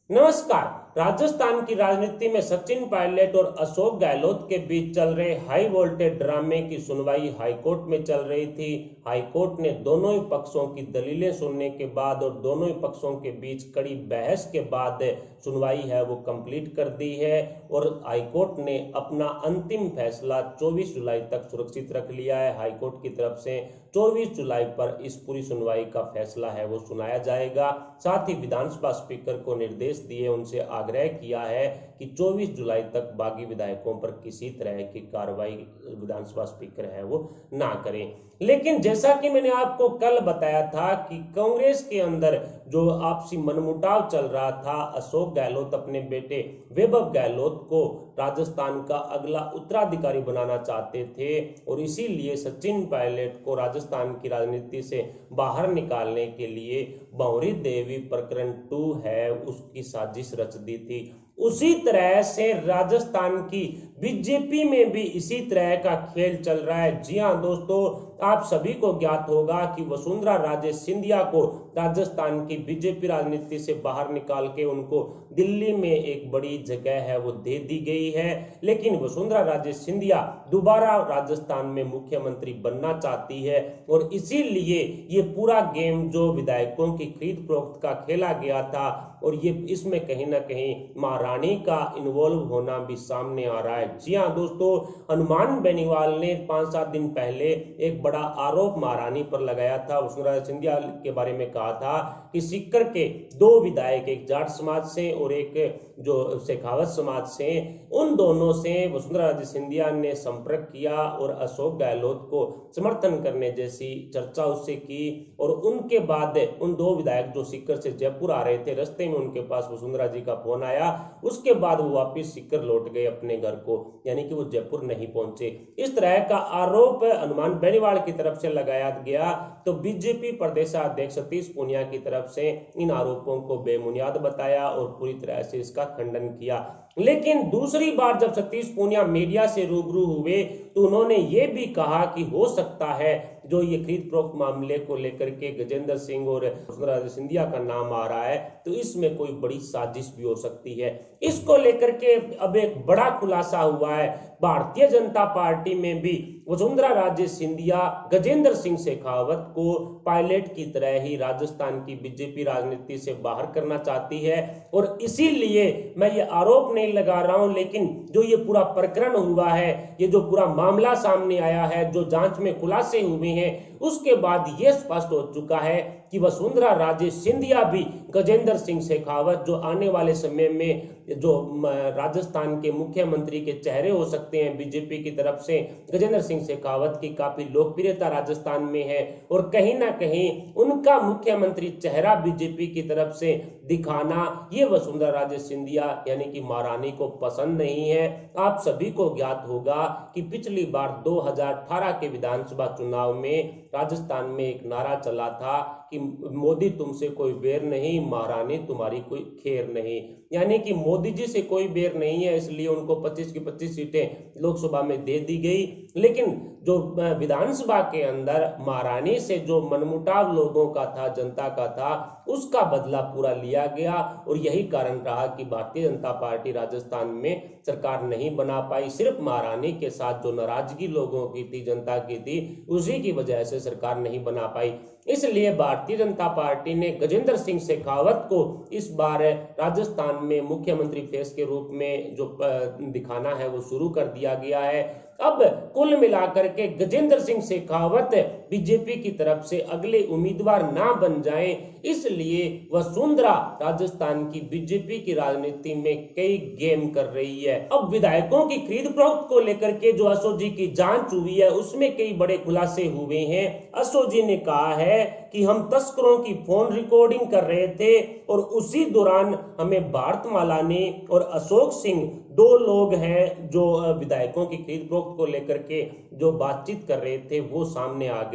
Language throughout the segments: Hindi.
नमस्कार। राजस्थान की राजनीति में सचिन पायलट और अशोक गहलोत के बीच चल रहे हाई वोल्टेज ड्रामे की सुनवाई हाईकोर्ट में चल रही थी। हाईकोर्ट ने दोनों ही पक्षों की दलीलें सुनने के बाद और दोनों ही पक्षों के बीच कड़ी बहस के बाद सुनवाई है वो कंप्लीट कर दी है और हाईकोर्ट ने अपना अंतिम फैसला 24 जुलाई तक सुरक्षित रख लिया है। हाईकोर्ट की तरफ से 24 जुलाई पर इस पूरी सुनवाई का फैसला है वो सुनाया जाएगा। साथ ही विधानसभा स्पीकर को निर्देश दिए, उनसे आग्रह किया है कि 24 जुलाई तक बागी विधायकों पर किसी तरह की कार्रवाई विधानसभा स्पीकर है वो ना करें। लेकिन जैसा कि मैंने आपको कल बताया था कि कांग्रेस के अंदर जो आपसी मनमुटाव चल रहा था, अशोक गहलोत अपने बेटे वैभव गहलोत को राजस्थान का अगला उत्तराधिकारी बनाना चाहते थे और इसीलिए सचिन पायलट को राजस्थान की राजनीति से बाहर निकालने के लिए बावरी देवी प्रकरण 2 है उसकी साजिश रच दी थी। उसी तरह से राजस्थान की बीजेपी में भी इसी तरह का खेल चल रहा है। जी हां दोस्तों, आप सभी को ज्ञात होगा कि वसुंधरा राजे सिंधिया को राजस्थान की बीजेपी राजनीति से बाहर निकाल के उनको दिल्ली में एक बड़ी जगह है वो दे दी गई है। लेकिन वसुंधरा राजे सिंधिया दोबारा राजस्थान में मुख्यमंत्री बनना चाहती है और इसीलिए ये पूरा गेम जो विधायकों की खरीद फरोख्त का खेला गया था और ये इसमें कहीं ना कहीं महारानी का इन्वॉल्व होना भी सामने आ रहा है। जी हाँ दोस्तों, हनुमान बेनीवाल ने 5-7 दिन पहले एक बड़ा आरोप महारानी पर लगाया था। वसुंधरा सिंधिया के बारे में कहा था कि सीकर के 2 विधायक, एक जाट समाज से और एक जो शेखावत समाज से, उन दोनों से वसुंधरा राजे सिंधिया ने संपर्क किया और अशोक गहलोत को समर्थन करने जैसी चर्चा उससे की। और उनके बाद उन 2 विधायक जो सीकर से जयपुर आ रहे थे, रास्ते में उनके पास वसुंधरा जी का फोन आया। उसके बाद वो वापस सीकर लौट गए अपने घर को, यानी कि वो जयपुर नहीं पहुंचे। इस तरह का आरोप हनुमान बेनीवाल की तरफ से लगाया गया तो बीजेपी प्रदेशाध्यक्ष सतीश पूनिया की तरफ से इन आरोपों को बेबुनियाद बताया और पूरी तरह से इसका खंडन किया। लेकिन दूसरी बार जब सतीश पूनिया मीडिया से रूबरू हुए तो उन्होंने ये भी कहा कि हो सकता है जो ये खरीद फरोख्त मामले को लेकर के गजेंद्र सिंह और वसुंधरा राजे सिंधिया का नाम आ रहा है तो इसमें कोई बड़ी साजिश भी हो सकती है। इसको लेकर के अब एक बड़ा खुलासा हुआ है। भारतीय जनता पार्टी में भी वसुंधरा राजे सिंधिया गजेंद्र सिंह शेखावत को पायलट की तरह ही राजस्थान की बीजेपी राजनीति से बाहर करना चाहती है और इसीलिए मैं ये आरोप नहीं लगा रहा हूं, लेकिन जो ये पूरा प्रकरण हुआ है, ये जो पूरा मामला सामने आया है, जो जांच में खुलासे हुए हैं, उसके बाद ये स्पष्ट हो चुका है कि वसुंधरा राजे सिंधिया भी गजेंद्र सिंह शेखावत जो आने वाले समय में जो राजस्थान के मुख्यमंत्री के चेहरे हो सकते हैं बीजेपी की तरफ से, गजेंद्र सिंह शेखावत की काफी लोकप्रियता राजस्थान में है और कहीं ना कहीं उनका मुख्यमंत्री चेहरा बीजेपी की तरफ से दिखाना ये वसुंधरा राजे सिंधिया यानी कि महारानी को पसंद नहीं है। आप सभी को ज्ञात होगा कि पिछली बार 2018 के विधानसभा चुनाव में राजस्थान में एक नारा चला था कि मोदी तुमसे कोई बैर नहीं, महारानी तुम्हारी कोई खेर नहीं, यानी कि मोदी जी से कोई बैर नहीं है, इसलिए उनको 25 की 25 सीटें लोकसभा में दे दी गई। लेकिन जो विधानसभा के अंदर महारानी से जो मनमुटाव लोगों का था, जनता का था, उसका बदला पूरा लिया गया और यही कारण रहा कि भारतीय जनता पार्टी राजस्थान में सरकार नहीं बना पाई। सिर्फ महारानी के साथ जो नाराजगी लोगों की थी, जनता की थी, उसी की वजह से सरकार नहीं बना पाई। इसलिए भारतीय जनता पार्टी ने गजेंद्र सिंह शेखावत को इस बार राजस्थान में मुख्यमंत्री फेस के रूप में जो दिखाना है वो शुरू कर दिया गया है। अब कुल मिलाकर के गजेंद्र सिंह शेखावत बीजेपी की तरफ से अगले उम्मीदवार ना बन जाएं, इसलिए वसुंधरा राजस्थान की बीजेपी की राजनीति में कई गेम कर रही है। अब विधायकों की खरीद फरोख्त को लेकर के जो अशोक जी की जांच हुई है उसमें कई बड़े खुलासे हुए हैं। अशोक जी ने कहा है कि हम तस्करों की फोन रिकॉर्डिंग कर रहे थे और उसी दौरान हमें भारतमाला ने और अशोक सिंह 2 लोग हैं जो विधायकों की खरीद फरोख्त को लेकर के जो बातचीत कर रहे थे वो सामने आ गए।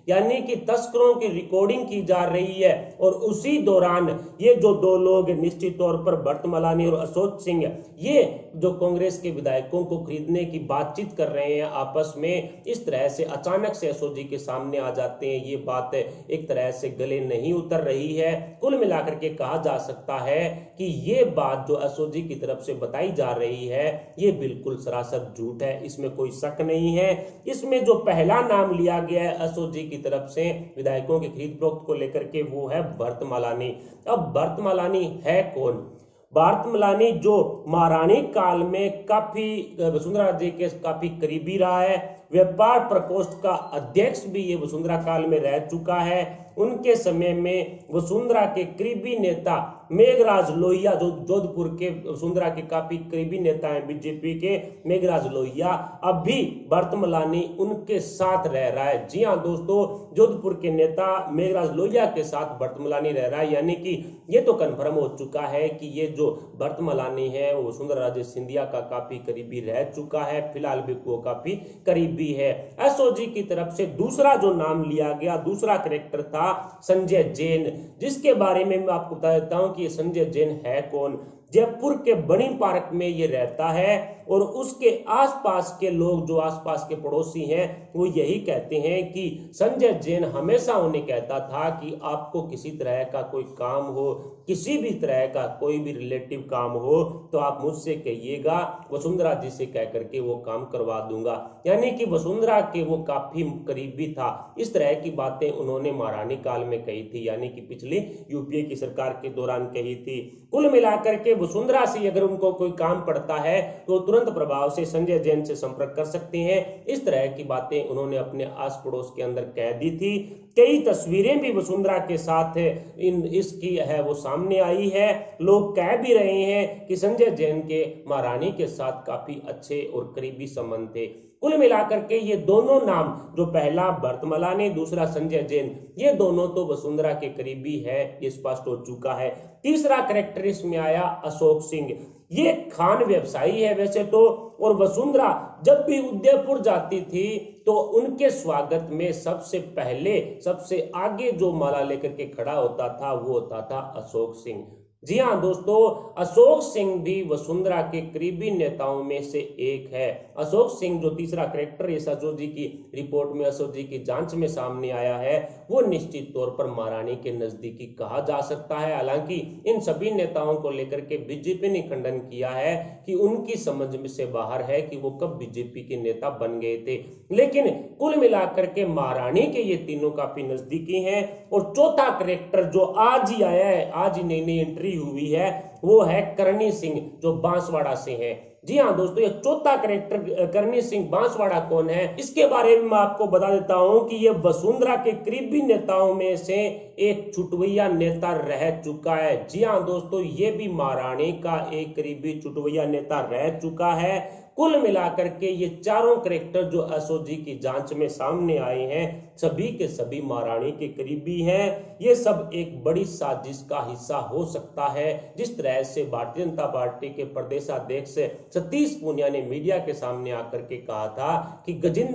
यानी कि तस्करों की रिकॉर्डिंग की जा रही है। और उसी दौरान ये जो दो लोग निश्चित तौर पर भरत मलानी और अशोक सिंह, ये जो कांग्रेस के विधायकों को खरीदने की बातचीत कर रहे हैं आपस में, इस तरह से अचानक से अशोक जी के सामने आ जाते हैं। ये बात एक तरह से गले नहीं उतर रही है। कुल मिलाकर के कहा जा सकता है कि ये बात जो अशोक जी की तरफ से बताई जा रही है ये बिल्कुल सरासर झूठ है, इसमें कोई शक नहीं है। इसमें जो पहला नाम लिया गया है अशोक जी की तरफ से विधायकों की खरीद फरोख्त को लेकर के, वो है भरत मलानी। अब भरत मलानी है कौन? भरत मलानी जो महारानी काल में काफी वसुंधरा जी के काफी करीबी रहा है, व्यापार प्रकोष्ठ का अध्यक्ष भी ये वसुंधरा काल में रह चुका है। उनके समय में वसुंधरा के करीबी नेता मेघराज लोहिया, जो जोधपुर के वसुंधरा के काफी करीबी नेता हैं बीजेपी के, मेघराज लोहिया, अब भी भरत मलानी उनके साथ रह रहा है। जी हाँ दोस्तों, जोधपुर के नेता मेघराज लोहिया के साथ भरत मलानी रह रहा है, यानी कि ये तो कन्फर्म हो चुका है कि ये जो भरत मलानी है वो वसुंधरा राजे सिंधिया का काफी करीबी रह चुका है, फिलहाल भी वो काफी करीबी है। अशोक जी की तरफ से दूसरा जो नाम लिया गया, दूसरा कैरेक्टर था संजय जैन, जिसके बारे में मैं आपको बता देता हूं कि ये संजय जैन है कौन। जयपुर के बनी पार्क में ये रहता है और उसके आसपास के लोग, जो आसपास के पड़ोसी हैं, वो यही कहते हैं कि संजय जैन हमेशा उन्हें कहता था कि आपको किसी तरह का कोई काम हो, किसी भी तरह का कोई भी रिलेटिव काम हो तो आप मुझसे कहिएगा, वसुंधरा जी से कह करके वो काम करवा दूंगा। यानी कि वसुंधरा के वो काफी करीबी था। इस तरह की बातें उन्होंने महारानी काल में कही थी, यानी कि पिछली यूपीए की सरकार के दौरान कही थी। कुल मिलाकर के वसुंधरा से अगर उनको कोई काम पड़ता है तो तुरंत प्रभाव से संजय जैन से संपर्क कर सकते हैं। इस तरह की बातें उन्होंने अपने आस पड़ोस के अंदर कह दी थी। कई तस्वीरें भी वसुंधरा के साथ इसकी है वो सामने आई है। लोग कह भी रहे हैं कि संजय जैन के महारानी के साथ काफी अच्छे और करीबी संबंध थे। कुल मिलाकर के ये दोनों नाम, जो पहला भरत मलानी, दूसरा संजय जैन, ये दोनों तो वसुंधरा के करीबी है, ये स्पष्ट हो चुका है। तीसरा कैरेक्टर इसमें आया अशोक सिंह। ये खान व्यवसायी है वैसे तो, और वसुंधरा जब भी उदयपुर जाती थी तो उनके स्वागत में सबसे पहले, सबसे आगे जो माला लेकर के खड़ा होता था वो होता था अशोक सिंह। जी हाँ दोस्तों, अशोक सिंह भी वसुंधरा के करीबी नेताओं में से एक है। अशोक सिंह जो तीसरा कैरेक्टर इस अशोक जी की रिपोर्ट में, अशोक जी की जांच में सामने आया है, वो निश्चित तौर पर महारानी के नजदीकी कहा जा सकता है। हालांकि इन सभी नेताओं को लेकर के बीजेपी ने खंडन किया है कि उनकी समझ में से बाहर है कि वो कब बीजेपी के नेता बन गए थे, लेकिन कुल मिलाकर के महारानी के ये तीनों काफी नजदीकी हैं। और चौथा कैरेक्टर जो आज ही आया है, आज ही नई नई एंट्री हुई है, वो है करणी सिंह, जो बांसवाड़ा से है। जी हाँ दोस्तों, ये चौथा कैरेक्टर करणी सिंह बांसवाड़ा कौन है, इसके बारे में मैं आपको बता देता हूं कि ये वसुंधरा के करीबी नेताओं में से एक छुटवैया नेता रह चुका है। जी हाँ दोस्तों, ये भी महारानी का एक करीबी छुटवैया नेता रह चुका है। कुल मिलाकर के ये चारों कैरेक्टर जो अशोक जी की जांच में सामने आए हैं, सभी के सभी महारानी के करीबी हैं। ये सब एक बड़ी साजिश का हिस्सा हो सकता है। जिस तरह से भारतीय जनता पार्टी के प्रदेशाध्यक्ष सतीश पूनिया ने मीडिया के सामने आकर के कहा था कि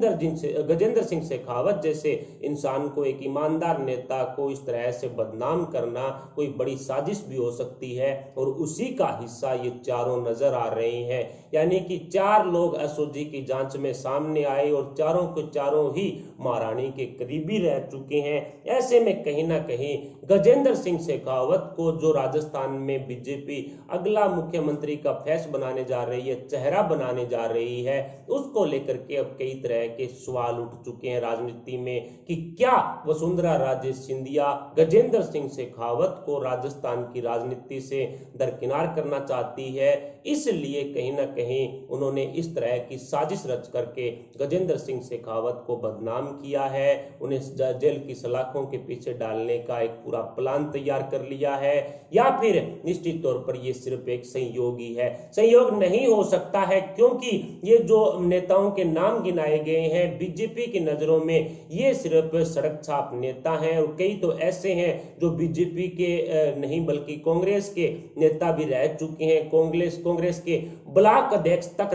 गजेंद्र सिंह शेखावत जैसे इंसान को, एक ईमानदार नेता को इस तरह से बदनाम करना कोई बड़ी साजिश भी हो सकती है, और उसी का हिस्सा ये चारों नजर आ रहे हैं। यानी कि चार लोग अशोक जी की जांच में सामने आए और चारों के चारों ही महारानी के करीबी रह चुके हैं। ऐसे में कहीं ना कहीं गजेंद्र सिंह शेखावत को, जो राजस्थान में बीजेपी अगला मुख्यमंत्री का फेस बनाने जा रही है, चेहरा बनाने जा रही है, उसको लेकर के अब कई तरह के सवाल उठ चुके हैं राजनीति में कि क्या वसुंधरा राजे सिंधिया गजेंद्र सिंह शेखावत को राजस्थान की राजनीति से दरकिनार करना चाहती है। इसलिए कहीं ना कहीं उन्होंने इस तरह की साजिश रच करके गजेंद्र सिंह शेखावत को बदनाम किया है, उन्हें जेल की सलाखों के पीछे डालने का एक पूरा प्लान तैयार कर लिया है, या फिर निश्चित तौर पर यह सिर्फ एक संयोग ही है। संयोग नहीं हो सकता है, क्योंकि ये जो नेताओं के नाम गिनाए गए हैं बीजेपी की नजरों में ये सिर्फ सड़क छाप नेता हैं, और कई तो ऐसे हैं जो बीजेपी के नहीं बल्कि कांग्रेस के नेता भी रह चुके हैं, कांग्रेस के ब्लॉक अध्यक्ष तक रह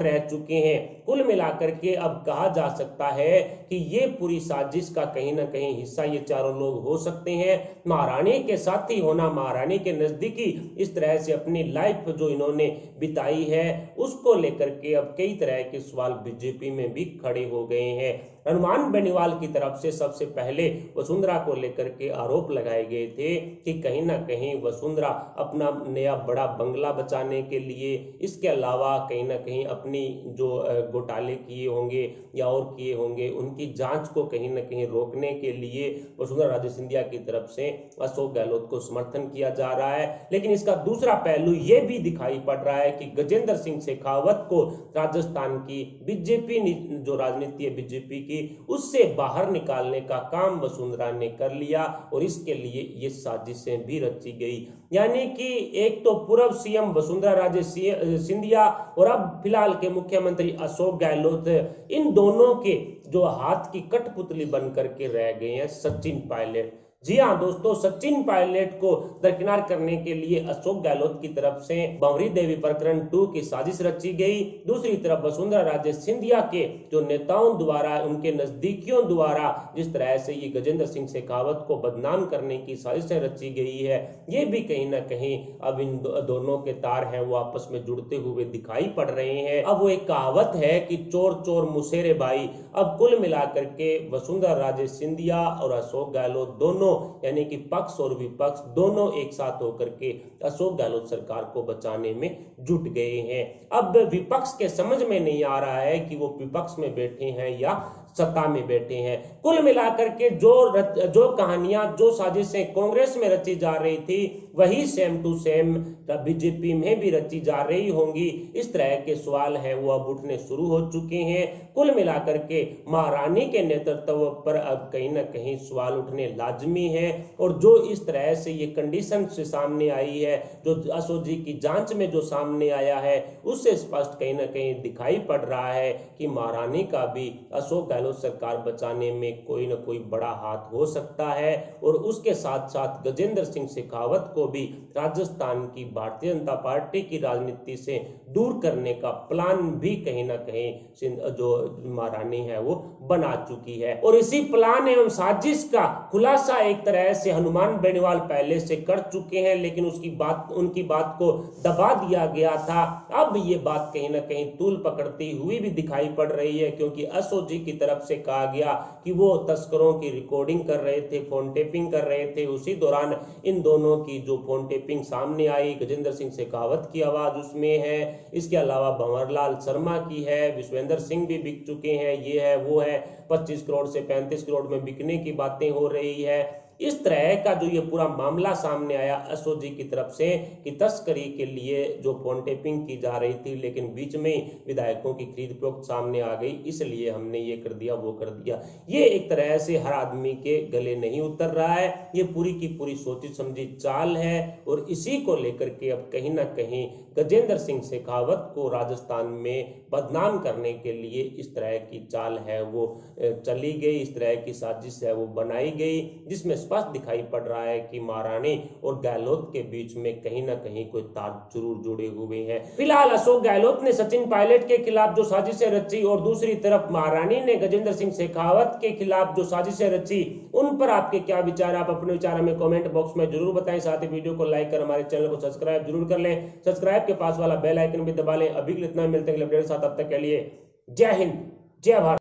रह चुके हैं। कुल मिलाकर के अब कहा जा सकता है कि ये पूरी साजिश का कहीं ना कहीं हिस्सा ये चारों लोग हो सकते हैं। महारानी के साथी होना, महारानी के नजदीकी इस तरह से अपनी लाइफ जो इन्होंने बिताई है उसको लेकर के अब कई तरह के सवाल बीजेपी में भी खड़े हो गए हैं। हनुमान बेनीवाल की तरफ से सबसे पहले वसुंधरा को लेकर के आरोप लगाए गए थे कि कहीं ना कहीं वसुंधरा अपना नया बड़ा बंगला बचाने के लिए, इसके अलावा कहीं ना कहीं अपनी जो घोटाले किए होंगे या और किए होंगे उनकी जांच को कहीं ना कहीं रोकने के लिए वसुंधरा राजे सिंधिया की तरफ से अशोक गहलोत को समर्थन किया जा रहा है। लेकिन इसका दूसरा पहलू यह भी दिखाई पड़ रहा है कि गजेंद्र सिंह शेखावत को राजस्थान की बीजेपी जो राजनीति है बीजेपी की उससे बाहर निकालने का काम वसुंधरा ने कर लिया और इसके लिए ये साजिशें भी रची गई। यानी कि एक तो पूर्व सीएम वसुंधरा राजे सिंधिया और अब फिलहाल के मुख्यमंत्री अशोक गहलोत, इन दोनों के जो हाथ की कठपुतली बन करके रह गए हैं सचिन पायलट। जी हाँ दोस्तों, सचिन पायलट को दरकिनार करने के लिए अशोक गहलोत की तरफ से भंवरी देवी प्रकरण 2 की साजिश रची गई। दूसरी तरफ वसुंधरा राजे सिंधिया के जो नेताओं द्वारा, उनके नजदीकियों द्वारा जिस तरह से ये गजेंद्र सिंह शेखावत को बदनाम करने की साजिशें रची गई है, ये भी कहीं ना कहीं अब इन दोनों के तार हैं वो आपस में जुड़ते हुए दिखाई पड़ रहे हैं। अब वो एक कहावत है कि चोर चोर मुसेरे भाई। अब कुल मिलाकर के वसुंधरा राजे सिंधिया और अशोक गहलोत दोनों, यानी कि पक्ष और विपक्ष दोनों एक साथ होकर के अशोक गहलोत सरकार को बचाने में जुट गए हैं। अब विपक्ष के समझ में नहीं आ रहा है कि वो विपक्ष में बैठे हैं या सत्ता में बैठे हैं। कुल मिलाकर के जो कहानियां, जो साजिशें कांग्रेस में रची जा रही थी वही सेम टू सेम बीजेपी में भी रची जा रही होंगी। इस तरह के सवाल हैं वो अब उठने शुरू हो चुके हैं। कुल मिलाकर के महारानी के नेतृत्व पर अब कहीं ना कहीं सवाल उठने लाजमी है और जो इस तरह से ये कंडीशन से सामने आई है, जो अशोक जी की जांच में जो सामने आया है, उससे स्पष्ट कहीं ना कहीं दिखाई पड़ रहा है कि महारानी का भी अशोक गहलोत सरकार बचाने में कोई ना कोई बड़ा हाथ हो सकता है और उसके साथ साथ गजेंद्र सिंह शेखावत को भी राजस्थान की भारतीय जनता पार्टी की राजनीति से दूर करने का प्लान भी कहीं ना कहीं जो महारानी है वो बना चुकी है। और इसी प्लान एवं साजिश का खुलासा एक तरह से हनुमान बेनीवाल पहले से कर चुके हैं, लेकिन उनकी बात को दबा दिया गया था। अब ये बात कहीं ना कहीं तूल पकड़ती हुई भी दिखाई पड़ रही है, क्योंकि अशोक जी की तरफ से कहा गया कि वो तस्करों की रिकॉर्डिंग कर रहे थे, फोन टेपिंग कर रहे थे। उसी दौरान इन दोनों की जो फोन टेपिंग सामने आई, गजेंद्र सिंह शेखावत की आवाज उसमें है, इसके अलावा भंवरलाल शर्मा की है, विश्वेंद्र सिंह भी बिक चुके हैं, ये है वो है, 25 करोड़ से 35 करोड़ में बिकने की बातें हो रही है। इस तरह का जो ये पूरा मामला सामने आया अशोक जी की तरफ से कि तस्करी के लिए जो फोन टेपिंग की जा रही थी, लेकिन बीच में विधायकों की खरीद फरोख्त सामने आ गई, इसलिए हमने ये कर दिया वो कर दिया। ये एक तरह से हर आदमी के गले नहीं उतर रहा है, ये पूरी की पूरी सोची समझी चाल है और इसी को लेकर के अब कहीं ना कहीं गजेंद्र सिंह शेखावत को राजस्थान में बदनाम करने के लिए इस तरह की चाल है वो चली गई, इस तरह की साजिश है वो बनाई गई, जिसमें स्पष्ट दिखाई पड़ रहा है कि महारानी और गहलोत के बीच में कहीं ना कहीं कोई तार जरूर जुड़े हुए हैं। फिलहाल अशोक गहलोत ने सचिन पायलट के खिलाफ जो साजिशें रची और दूसरी तरफ महारानी ने गजेंद्र सिंह शेखावत के खिलाफ जो साजिशें रची, उन पर आपके क्या विचार, आप अपने विचार हमें कमेंट बॉक्स में जरूर बताएं। साथ ही वीडियो को लाइक कर हमारे चैनल को सब्सक्राइब जरूर कर लें, सब्सक्राइब के पास वाला बेल आइकन भी दबा लें। अभी इतना मिलते हैं अपडेट साथ, तब तक के लिए जय हिंद जय भारत।